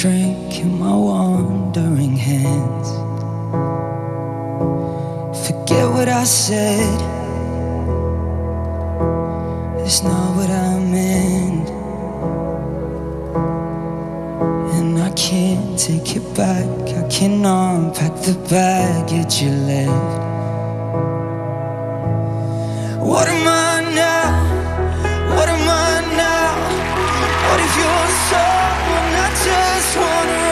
drink in my wandering hands. Forget what I said, it's not what I meant, and I can't take it back. I can't unpack the baggage you left. What am I now? What am I now? What if you're someone I just wanna